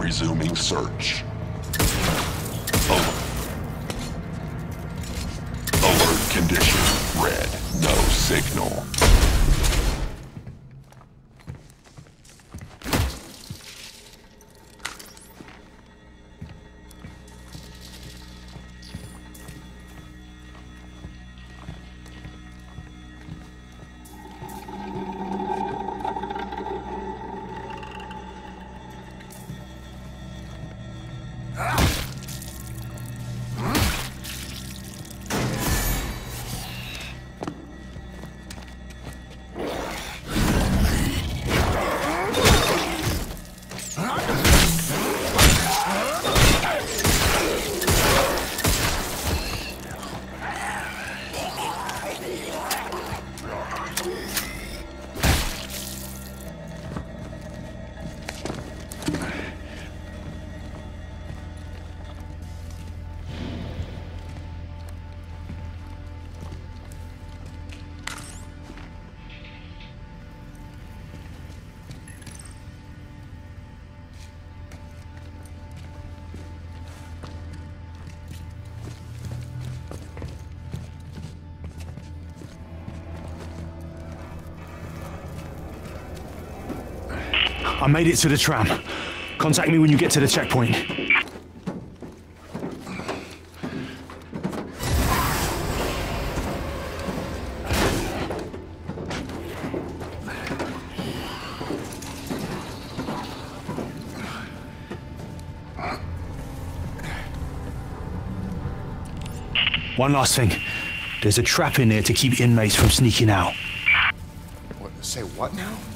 Resuming search. Alert condition. Red. No signal. I made it to the tram. Contact me when you get to the checkpoint. One last thing. There's a trap in there to keep inmates from sneaking out. What? Say what now?